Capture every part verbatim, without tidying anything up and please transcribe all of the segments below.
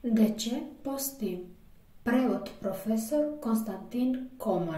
De ce postim? Preot profesor Constantin Coman.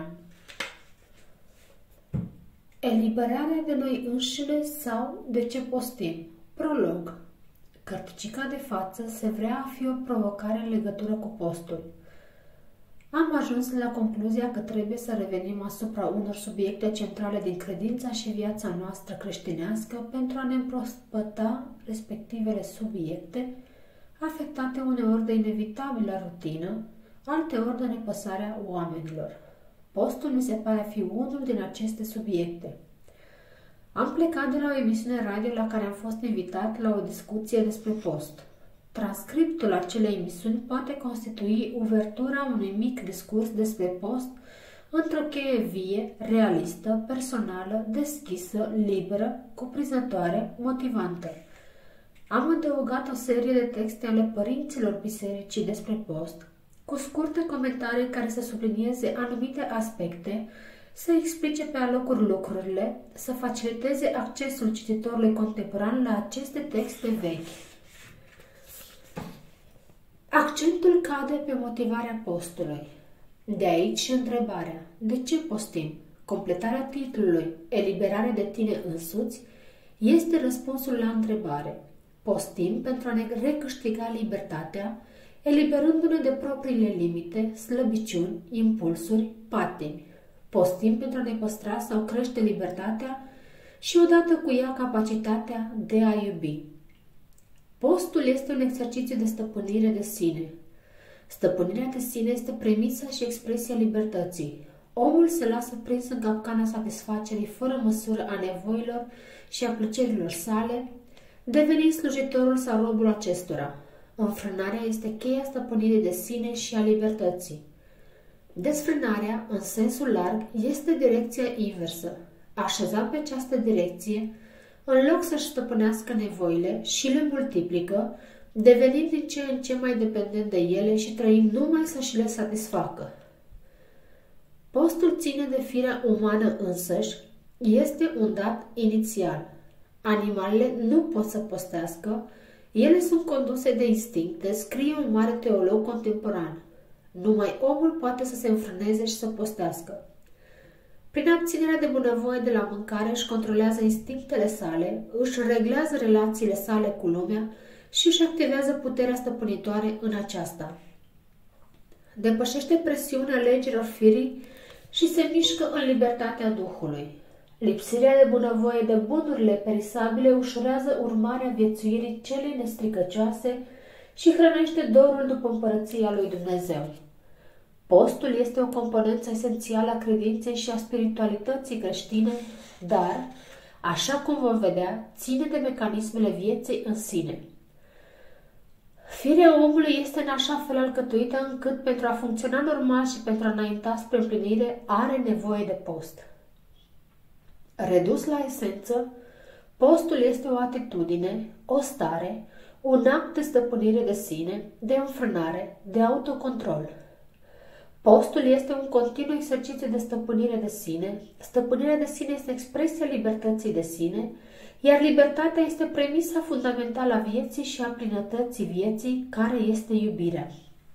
Eliberarea de noi înșine sau de ce postim? Prolog. Cărticica de față se vrea a fi o provocare în legătură cu postul. Am ajuns la concluzia că trebuie să revenim asupra unor subiecte centrale din credința și viața noastră creștinească pentru a ne împrospăta respectivele subiecte, afectate uneori de inevitabilă rutină, alteori de nepăsarea oamenilor. Postul mi se pare a fi unul din aceste subiecte. Am plecat de la o emisiune radio la care am fost invitat la o discuție despre post. Transcriptul acelei emisiuni poate constitui uvertura unui mic discurs despre post într-o cheie vie, realistă, personală, deschisă, liberă, cuprinzătoare, motivantă. Am adăugat o serie de texte ale părinților bisericii despre post, cu scurte comentarii care să sublinieze anumite aspecte, să explice pe alocuri lucrurile, să faciliteze accesul cititorului contemporan la aceste texte vechi. Accentul cade pe motivarea postului. De aici și întrebarea: de ce postim? Completarea titlului Eliberare de tine însuți este răspunsul la întrebare. Postim pentru a ne recâștiga libertatea, eliberându-ne de propriile limite, slăbiciuni, impulsuri, patimi. Postim pentru a ne păstra sau crește libertatea și odată cu ea capacitatea de a iubi. Postul este un exercițiu de stăpânire de sine. Stăpânirea de sine este premisa și expresia libertății. Omul se lasă prins în capcana satisfacerii fără măsură a nevoilor și a plăcerilor sale, devenind slujitorul sau robul acestora. Înfrânarea este cheia stăpânirii de sine și a libertății. Desfrânarea, în sensul larg, este direcția inversă. Așeza pe această direcție, în loc să-și stăpânească nevoile și le multiplică, devenind din ce în ce mai dependent de ele și trăind numai să-și le satisfacă. Postul ține de firea umană însăși, este un dat inițial. Animalele nu pot să postească, ele sunt conduse de instincte, scrie un mare teolog contemporan. Numai omul poate să se înfrâneze și să postească. Prin abținerea de bunăvoie de la mâncare își controlează instinctele sale, își reglează relațiile sale cu lumea și își activează puterea stăpânitoare în aceasta. Depășește presiunea legilor firii și se mișcă în libertatea Duhului. Lipsirea de bunăvoie de bunurile perisabile ușurează urmarea viețuirii celei nestricăcioase și hrănește dorul după împărăția lui Dumnezeu. Postul este o componență esențială a credinței și a spiritualității creștine, dar, așa cum vom vedea, ține de mecanismele vieții în sine. Firea omului este în așa fel alcătuită încât pentru a funcționa normal și pentru a înainta spre împlinire are nevoie de post. Redus la esență, postul este o atitudine, o stare, un act de stăpânire de sine, de înfrânare, de autocontrol. Postul este un continuu exercițiu de stăpânire de sine. Stăpânirea de sine este expresia libertății de sine, iar libertatea este premisa fundamentală a vieții și a plinătății vieții, care este iubirea.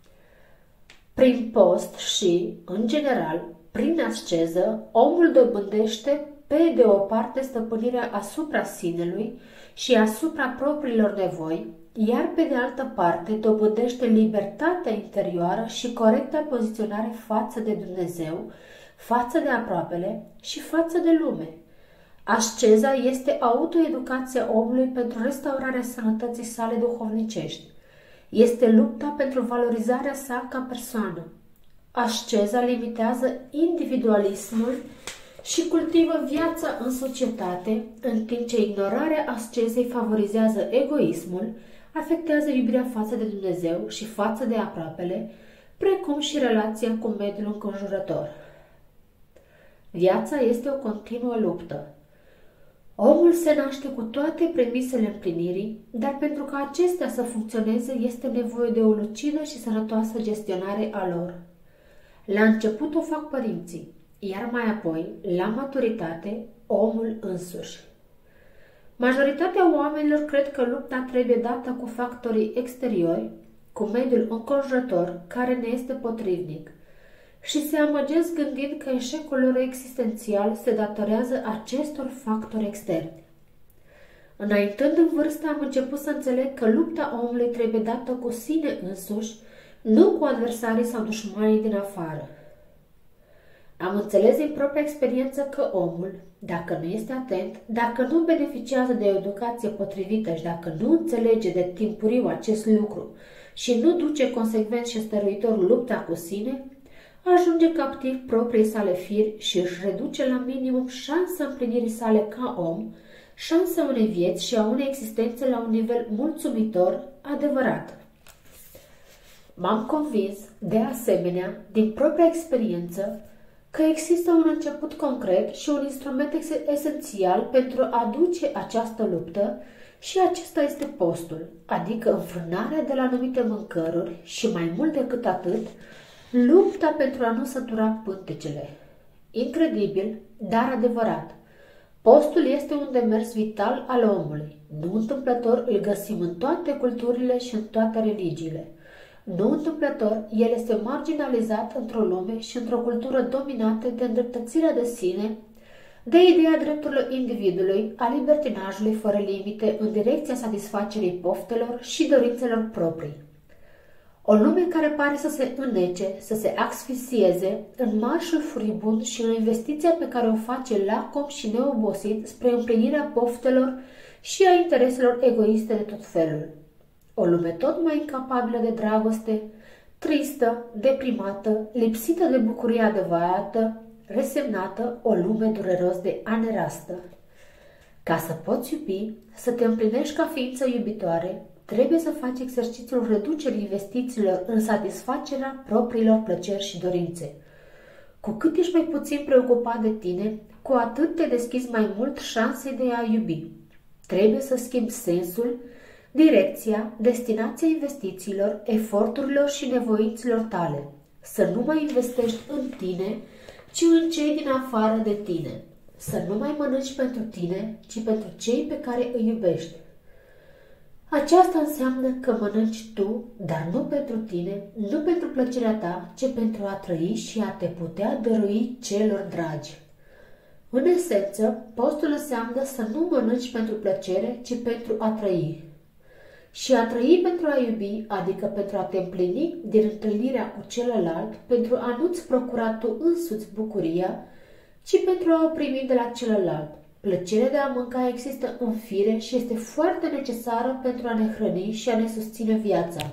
Prin post și, în general, prin asceză, omul dobândește pe de o parte stăpânirea asupra sinelui și asupra propriilor nevoi, iar pe de altă parte dobândește libertatea interioară și corecta poziționare față de Dumnezeu, față de aproapele și față de lume. Asceza este autoeducația omului pentru restaurarea sănătății sale duhovnicești. Este lupta pentru valorizarea sa ca persoană. Asceza limitează individualismul și cultivă viața în societate, în timp ce ignorarea ascezei favorizează egoismul, afectează iubirea față de Dumnezeu și față de aproapele, precum și relația cu mediul înconjurător. Viața este o continuă luptă. Omul se naște cu toate premisele împlinirii, dar pentru ca acestea să funcționeze este nevoie de o lucidă și sănătoasă gestionare a lor. La început o fac părinții, iar mai apoi, la maturitate, omul însuși. Majoritatea oamenilor cred că lupta trebuie dată cu factorii exteriori, cu mediul înconjurător care ne este potrivnic și se amăgesc gândind că eșecul lor existențial se datorează acestor factori externi. Înaintând în vârstă, am început să înțeleg că lupta omului trebuie dată cu sine însuși, nu cu adversarii sau dușmanii din afară. Am înțeles din propria experiență că omul, dacă nu este atent, dacă nu beneficiază de o educație potrivită și dacă nu înțelege de timpuriu acest lucru și nu duce consecvent și stăruitor lupta cu sine, ajunge captiv propriei sale firi și își reduce la minimum șansa împlinirii sale ca om, șansa unei vieți și a unei existențe la un nivel mulțumitor, adevărat. M-am convins, de asemenea, din propria experiență, că există un început concret și un instrument esențial pentru a duce această luptă și acesta este postul, adică înfrânarea de la anumite mâncăruri și mai mult decât atât, lupta pentru a nu sătura pântecele. Incredibil, dar adevărat. Postul este un demers vital al omului. Nu întâmplător îl găsim în toate culturile și în toate religiile. Nu întâmplător, el este marginalizat într-o lume și într-o cultură dominată de îndreptățirea de sine, de ideea drepturilor individului, a libertinajului fără limite în direcția satisfacerii poftelor și dorințelor proprii. O lume care pare să se înnece, să se asfixieze în marșul furibund și în investiția pe care o face lacom și neobosit spre împlinirea poftelor și a intereselor egoiste de tot felul. O lume tot mai incapabilă de dragoste, tristă, deprimată, lipsită de bucurie adevărată, resemnată, o lume dureros de anerastă. Ca să poți iubi, să te împlinești ca ființă iubitoare, trebuie să faci exercițiul reducerii investițiilor în satisfacerea propriilor plăceri și dorințe. Cu cât ești mai puțin preocupat de tine, cu atât te deschizi mai mult șansei de a iubi. Trebuie să schimbi sensul, direcția, destinația investițiilor, eforturilor și nevoinților tale. Să nu mai investești în tine, ci în cei din afară de tine. Să nu mai mănânci pentru tine, ci pentru cei pe care îi iubești. Aceasta înseamnă că mănânci tu, dar nu pentru tine, nu pentru plăcerea ta, ci pentru a trăi și a te putea dărui celor dragi. În esență, postul înseamnă să nu mănânci pentru plăcere, ci pentru a trăi. Și a trăi pentru a iubi, adică pentru a te împlini din întâlnirea cu celălalt, pentru a nu-ți procura tu însuți bucuria, ci pentru a o primi de la celălalt. Plăcerea de a mânca există în fire și este foarte necesară pentru a ne hrăni și a ne susține viața.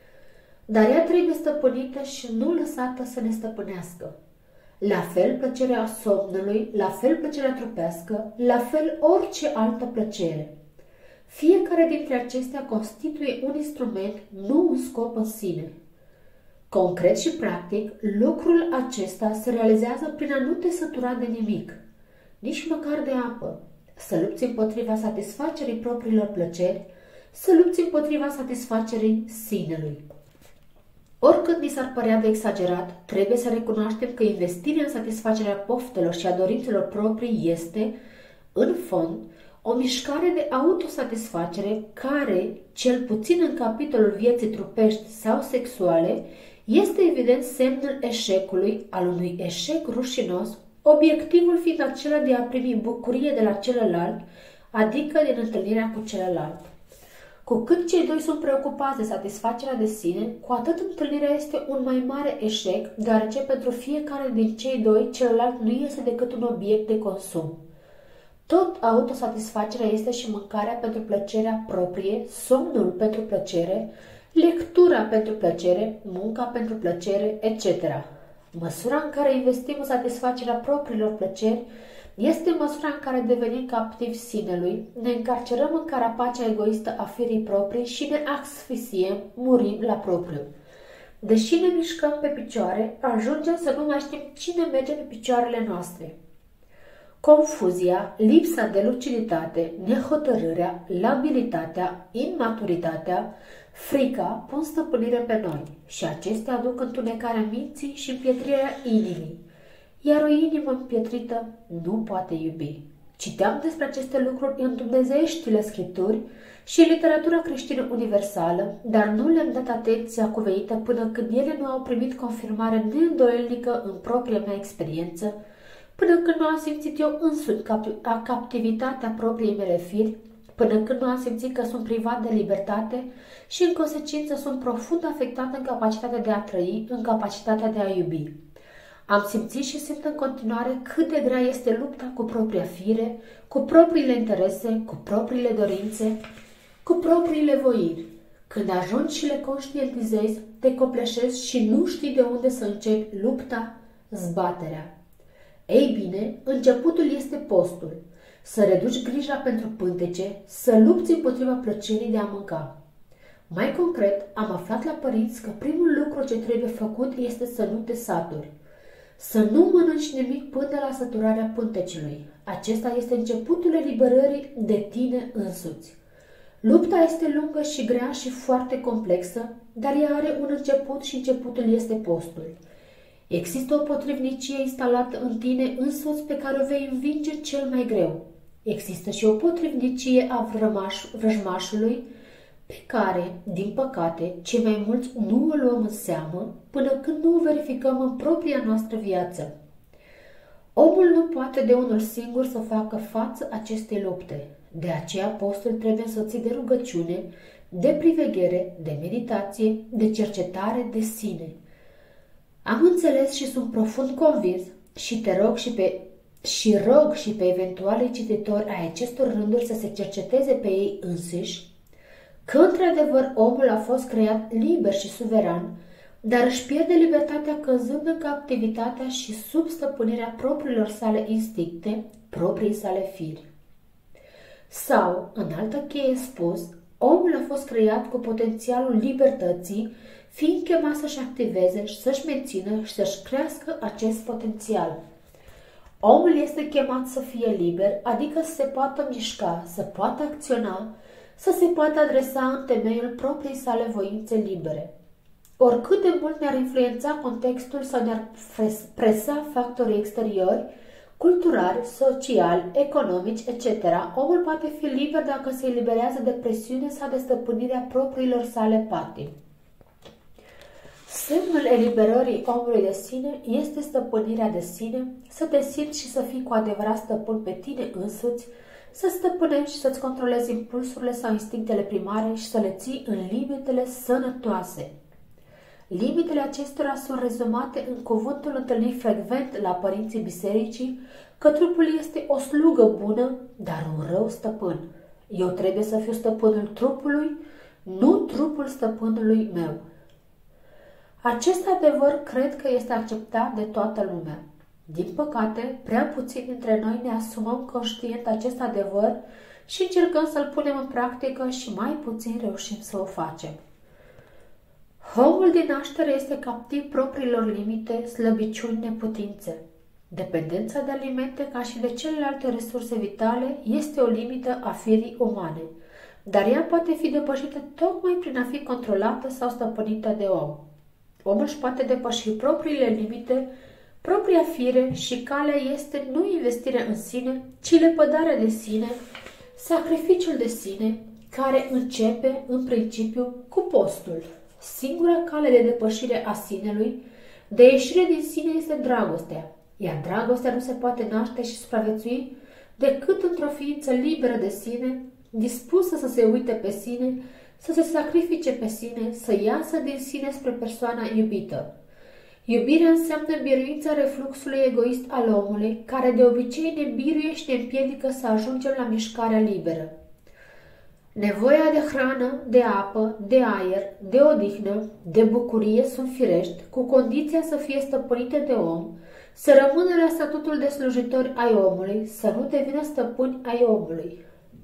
Dar ea trebuie stăpânită și nu lăsată să ne stăpânească. La fel plăcerea somnului, la fel plăcerea trupească, la fel orice altă plăcere. Fiecare dintre acestea constituie un instrument, nu un scop în sine. Concret și practic, lucrul acesta se realizează prin a nu te sătura de nimic, nici măcar de apă, să lupți împotriva satisfacerii propriilor plăceri, să lupți împotriva satisfacerii sinelui. Oricât ni s-ar părea de exagerat, trebuie să recunoaștem că investirea în satisfacerea poftelor și a dorințelor proprii este, în fond, o mișcare de autosatisfacere care, cel puțin în capitolul vieții trupești sau sexuale, este evident semnul eșecului, al unui eșec rușinos, obiectivul fiind acela de a primi bucurie de la celălalt, adică din întâlnirea cu celălalt. Cu cât cei doi sunt preocupați de satisfacerea de sine, cu atât întâlnirea este un mai mare eșec, deoarece pentru fiecare din cei doi celălalt nu este decât un obiect de consum. Tot autosatisfacerea este și mâncarea pentru plăcerea proprie, somnul pentru plăcere, lectura pentru plăcere, munca pentru plăcere, et cetera. Măsura în care investim în satisfacerea propriilor plăceri este măsura în care devenim captivi sinelui, ne încarcerăm în carapacea egoistă a firii proprii și ne asfixiem, murim la propriu. Deși ne mișcăm pe picioare, ajungem să nu mai știm cine merge pe picioarele noastre. Confuzia, lipsa de luciditate, nehotărârea, labilitatea, imaturitatea, frica pun stăpânire pe noi și acestea aduc întunecarea minții și împietrirea inimii, iar o inimă împietrită nu poate iubi. Citeam despre aceste lucruri în dumnezeieștile scripturi și în literatura creștină universală, dar nu le-am dat atenția cuvenită până când ele nu au primit confirmare neîndoielnică în propria mea experiență, până când nu am simțit eu însumi cap- captivitatea propriei mele firi, până când nu am simțit că sunt privat de libertate și, în consecință, sunt profund afectat în capacitatea de a trăi, în capacitatea de a iubi. Am simțit și simt în continuare cât de grea este lupta cu propria fire, cu propriile interese, cu propriile dorințe, cu propriile voiri. Când ajungi și le conștientizezi, te copleșezi și nu știi de unde să începi lupta, zbaterea. Ei bine, începutul este postul. Să reduci grija pentru pântece, să lupți împotriva plăcerii de a mânca. Mai concret, am aflat la părinți că primul lucru ce trebuie făcut este să nu te saturi. Să nu mănânci nimic până la săturarea pântecelui. Acesta este începutul eliberării de tine însuți. Lupta este lungă și grea și foarte complexă, dar ea are un început și începutul este postul. Există o potrivnicie instalată în tine însuți pe care o vei învinge cel mai greu. Există și o potrivnicie a vrămaș- vrăjmașului pe care, din păcate, cei mai mulți nu o luăm în seamă până când nu o verificăm în propria noastră viață. Omul nu poate de unul singur să facă față acestei lupte. De aceea postul trebuie însoțit de rugăciune, de priveghere, de meditație, de cercetare de sine. Am înțeles și sunt profund convins și te rog și pe și rog și pe eventualii cititori ai acestor rânduri să se cerceteze pe ei înșiși că, într-adevăr, omul a fost creat liber și suveran, dar își pierde libertatea căzând în captivitatea și sub stăpânirea propriilor sale instincte, proprii sale firi. Sau, în altă cheie spus, omul a fost creat cu potențialul libertății, fiind chemat să-și activeze, să-și mențină și să-și crească acest potențial. Omul este chemat să fie liber, adică să se poată mișca, să poată acționa, să se poată adresa în temeiul propriei sale voințe libere. Oricât de mult ne-ar influența contextul sau ne-ar presa factorii exteriori, culturali, sociali, economici, et cetera, omul poate fi liber dacă se eliberează de presiune sau de stăpânirea propriilor sale patimi. Semnul eliberării omului de sine este stăpânirea de sine, să te simți și să fii cu adevărat stăpân pe tine însuți, să stăpânești și să-ți controlezi impulsurile sau instinctele primare și să le ții în limitele sănătoase. Limitele acestora sunt rezumate în cuvântul întâlnit frecvent la părinții bisericii că trupul este o slugă bună, dar un rău stăpân. Eu trebuie să fiu stăpânul trupului, nu trupul stăpânului meu. Acest adevăr cred că este acceptat de toată lumea. Din păcate, prea puțini dintre noi ne asumăm conștient acest adevăr și încercăm să-l punem în practică și mai puțin reușim să o facem. Omul din naștere este captiv propriilor limite, slăbiciuni, neputințe. Dependența de alimente, ca și de celelalte resurse vitale, este o limită a firii umane, dar ea poate fi depășită tocmai prin a fi controlată sau stăpânită de om. Omul își poate depăși propriile limite, propria fire și calea este nu investirea în sine, ci lepădarea de sine, sacrificiul de sine, care începe, în principiu, cu postul. Singura cale de depășire a sinelui, de ieșire din sine, este dragostea, iar dragostea nu se poate naște și supraviețui decât într-o ființă liberă de sine, dispusă să se uite pe sine, să se sacrifice pe sine, să iasă din sine spre persoana iubită. Iubirea înseamnă biruința refluxului egoist al omului, care de obicei ne biruie și ne împiedică să ajungem la mișcarea liberă. Nevoia de hrană, de apă, de aer, de odihnă, de bucurie sunt firești, cu condiția să fie stăpânite de om, să rămână la statutul de slujitori ai omului, să nu devină stăpâni ai omului.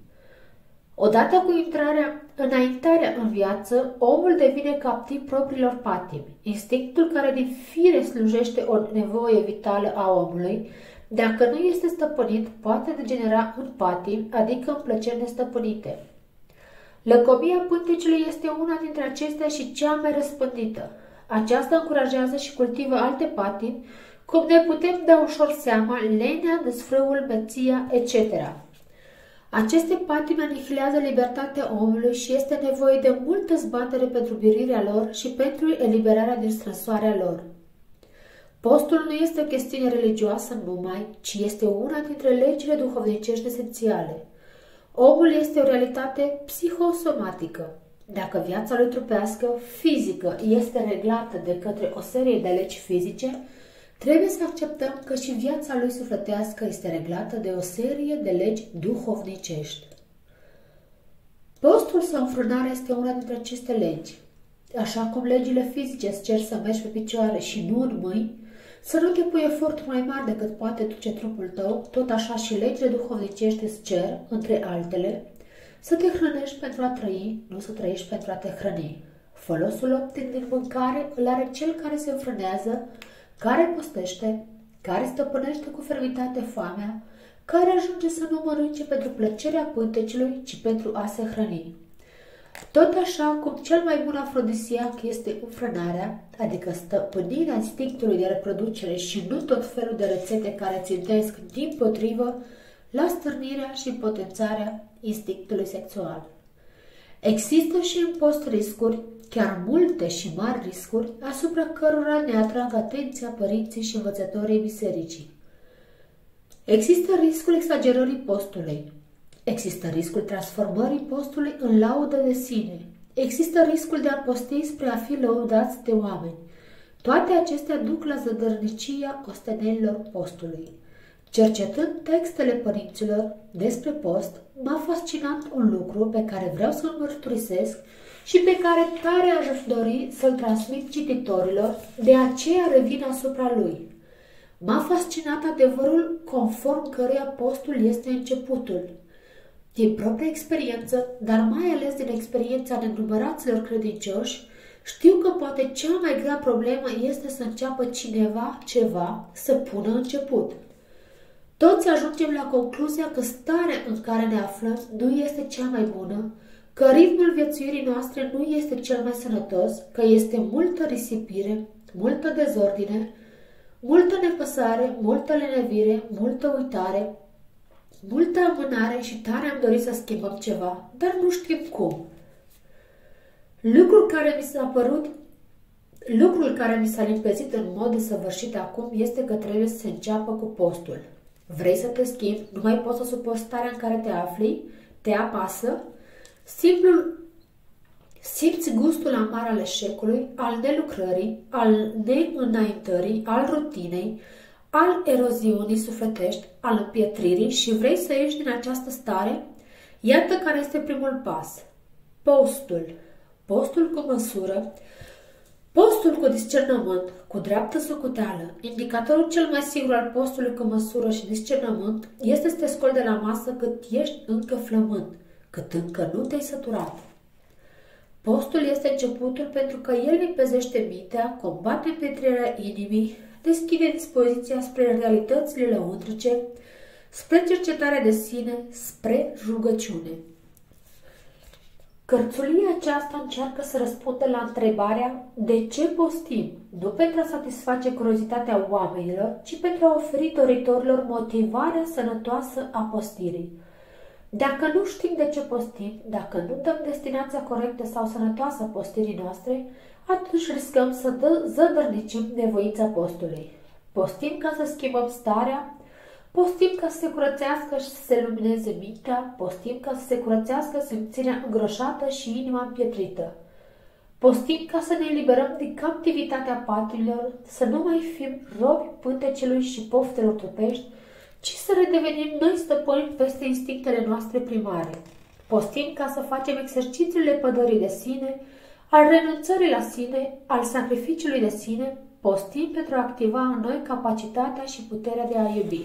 Odată cu intrarea, înaintarea în viață, omul devine captiv propriilor patimi. Instinctul care din fire slujește o nevoie vitală a omului, dacă nu este stăpânit, poate degenera în patimi, adică în plăceri nestăpânite. Lăcomia pântecului este una dintre acestea și cea mai răspândită. Aceasta încurajează și cultivă alte patimi, cum ne putem da ușor seama, lenea, desfrâul, beția, et cetera. Aceste patime anihilează libertatea omului și este nevoie de multă zbatere pentru birirea lor și pentru eliberarea din strânsoarea lor. Postul nu este o chestiune religioasă numai, ci este una dintre legile duhovnicești esențiale. Omul este o realitate psihosomatică. Dacă viața lui trupească, fizică, este reglată de către o serie de legi fizice, trebuie să acceptăm că și viața lui sufletească este reglată de o serie de legi duhovnicești. Postul sau înfrânarea este una dintre aceste legi. Așa cum legile fizice îți cer să mergi pe picioare și nu în mâini, să nu te pui eforturi mai mari decât poate duce trupul tău, tot așa și legile duhovnicești îți cer, între altele, să te hrănești pentru a trăi, nu să trăiești pentru a te hrăni. Folosul optim din mâncare îl are cel care se înfrânează, care postește, care stăpânește cu fermitate foamea, care ajunge să nu mănânce pentru plăcerea pântecului, ci pentru a se hrăni. Tot așa cum cel mai bun afrodisiac este înfrânarea, adică stăpânirea instinctului de reproducere și nu tot felul de rețete care țintesc dimpotrivă la stârnirea și potențarea instinctului sexual. Există și în post riscuri, chiar multe și mari riscuri, asupra cărora ne atrag atenția părinții și învățătorii bisericii. Există riscul exagerării postului. Există riscul transformării postului în laudă de sine. Există riscul de a posti spre a fi lăudați de oameni. Toate acestea duc la zădărnicia ostenelilor postului. Cercetând textele părinților despre post, m-a fascinat un lucru pe care vreau să-l mărturisesc și pe care tare aș dori să-l transmit cititorilor, de aceea revin asupra lui. M-a fascinat adevărul conform căruia postul este începutul. Din propria experiență, dar mai ales din experiența nenumăraților credincioși, știu că poate cea mai grea problemă este să înceapă cineva ceva, să pună început. Toți ajungem la concluzia că starea în care ne aflăm nu este cea mai bună, că ritmul viețuirii noastre nu este cel mai sănătos, că este multă risipire, multă dezordine, multă nepăsare, multă lenevire, multă uitare, multă amânare și tare am dorit să schimbăm ceva, dar nu știm cum. Lucrul care mi s-a părut, lucrul care mi s-a limpezit în mod desăvârșit acum este că trebuie să se înceapă cu postul. Vrei să te schimbi, nu mai poți să suporți starea în care te afli, te apasă, simplul, simți gustul amar al eșecului, al nelucrării, al neînaintării, al rutinei, al eroziunii sufletești, al împietririi și vrei să ieși din această stare? Iată care este primul pas. Postul. Postul cu măsură. Postul cu discernământ, cu dreaptă socoteală. Indicatorul cel mai sigur al postului cu măsură și discernământ este să te scoli de la masă cât ești încă flămând, cât încă nu te-ai săturat. Postul este începutul pentru că el limpezește mintea, combate împietrirea inimii, deschide dispoziția spre realitățile lăuntrice, spre cercetarea de sine, spre rugăciune. Cărțulia aceasta încearcă să răspundă la întrebarea de ce postim, nu pentru a satisface curiozitatea oamenilor, ci pentru a oferi doritorilor motivarea sănătoasă a postirii. Dacă nu știm de ce postim, dacă nu dăm destinația corectă sau sănătoasă a postirii noastre, atunci riscăm să zădărnicim nevoința postului. Postim ca să schimbăm starea, postim ca să se curățească și să se lumineze mintea, postim ca să se curățească simțirea îngroșată și inima împietrită. Postim ca să ne eliberăm din captivitatea patimilor, să nu mai fim robi pântecelui și poftelor trupești, ci să redevenim noi stăpâni peste instinctele noastre primare. Postim ca să facem exercițiile pădării de sine, al renunțării la sine, al sacrificiului de sine, postim pentru a activa în noi capacitatea și puterea de a iubi.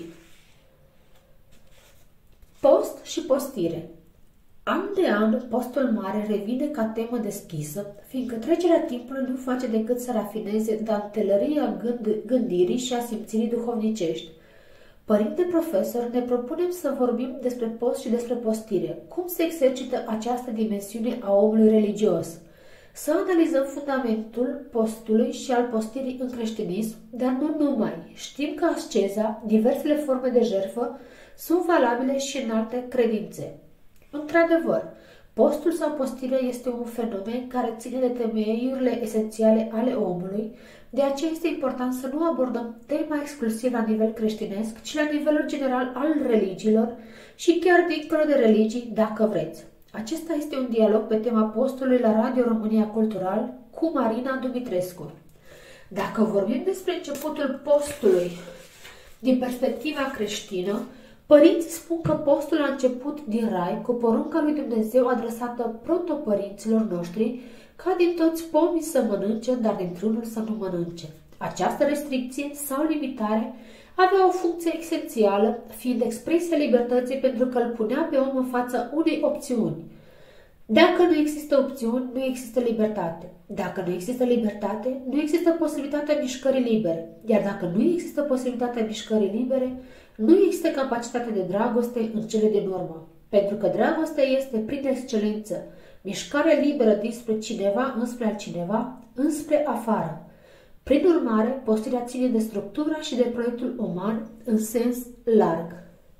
Post și postire. An de an, postul mare revine ca temă deschisă, fiindcă trecerea timpului nu face decât să rafineze dantelăria gând gândirii și a simțirii duhovnicești. Părinte profesor, ne propunem să vorbim despre post și despre postire. Cum se exercită această dimensiune a omului religios? să analizăm fundamentul postului și al postirii în creștinism, dar nu numai. Știm că asceza, diversele forme de jertfă, sunt valabile și în alte credințe. Într-adevăr, postul sau postirea este un fenomen care ține de temeiurile esențiale ale omului, de aceea este important să nu abordăm tema exclusiv la nivel creștinesc, ci la nivelul general al religiilor și chiar dincolo de religii, dacă vreți. Acesta este un dialog pe tema postului la Radio România Cultural cu Marina Dumitrescu. Dacă vorbim despre începutul postului din perspectiva creștină, părinții spun că postul a început din rai cu porunca lui Dumnezeu adresată protopărinților noștri ca din toți pomii să mănânce, dar dintr-unul să nu mănânce. Această restricție sau limitare avea o funcție esențială, fiind expresia libertății pentru că îl punea pe om în fața unei opțiuni. Dacă nu există opțiuni, nu există libertate. Dacă nu există libertate, nu există posibilitatea mișcării libere. Iar dacă nu există posibilitatea mișcării libere, nu există capacitate de dragoste în cele din urmă. Pentru că dragostea este, prin excelență, mișcarea liberă dinspre cineva înspre altcineva, înspre afară. Prin urmare, postirea ține de structura și de proiectul uman în sens larg.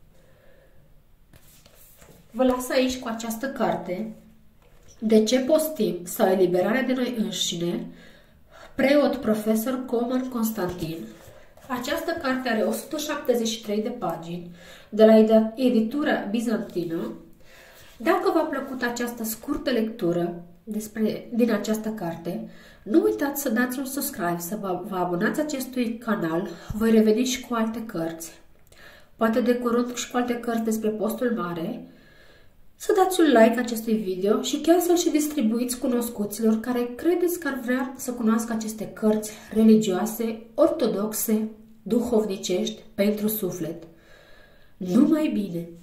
Vă las aici cu această carte, De ce postim sau eliberarea de noi înșine, preot profesor Coman Constantin. Această carte are o sută șaptezeci și trei de pagini, de la editura bizantină. Dacă v-a plăcut această scurtă lectură despre, din această carte, nu uitați să dați un subscribe, să vă, vă abonați acestui canal. Voi reveni și cu alte cărți, poate de curând și cu alte cărți despre postul mare. Să dați un like acestui video și chiar să-l și distribuiți cunoscuților care credeți că ar vrea să cunoască aceste cărți religioase, ortodoxe, duhovnicești, pentru suflet. Numai bine!